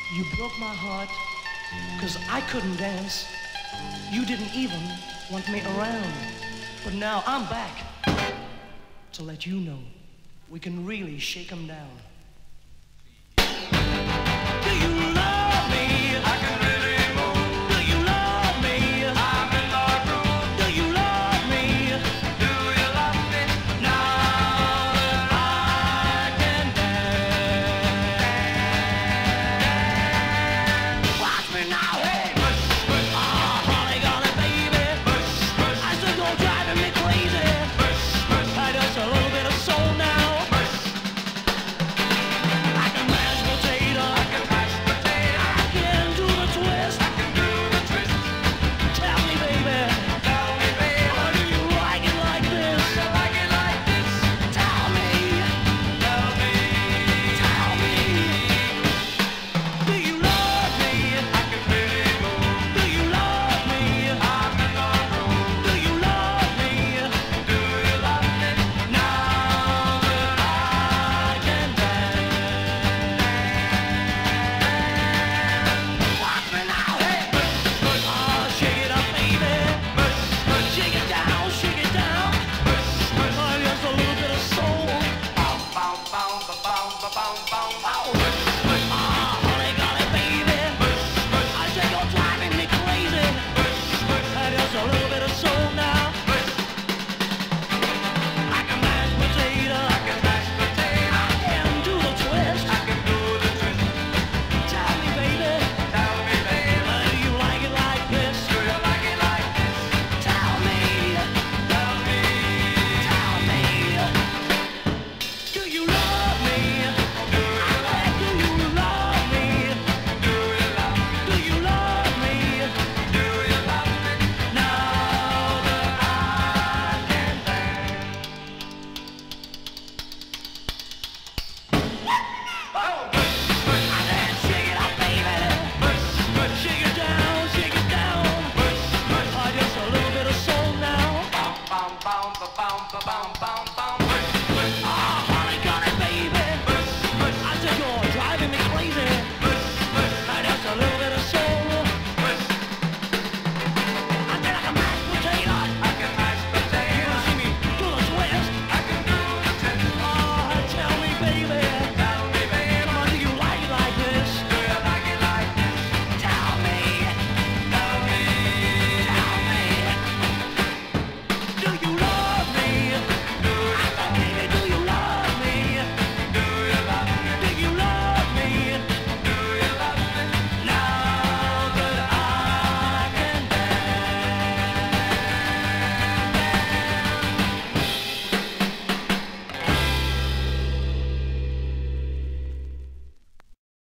You broke my heart, 'cause I couldn't dance. You didn't even want me around. But now I'm back to let you know we can really shake 'em down. Do you love me? I can really move. Do you love me? I'm in the groove. Do you love me? Do you love me? Now that I can dance. Watch me now, hey! Push, push. Oh, honey, got it, baby. Push, push. I said you're driving me crazy. Push, push. I just a little bit of soul now. Push. I can mash potato. I can mash potato. I can do the twist. I can do the twist. Tell me, baby. Tell me, baby. Or do you like it like this? Do you like it like this? Tell me. Tell me. Tell me. Do you love me? I can really move. Do you love me? I'm in the groove. Do you love me? Do you love me? Now that I can dance. Watch me now, hey! Push, push. Oh, shake it up, baby. Push, push. Shake it down, shake it down. Push, push. Oh, just a little bit of soul. Bow, bow, bow, bow, bow, bow, bow.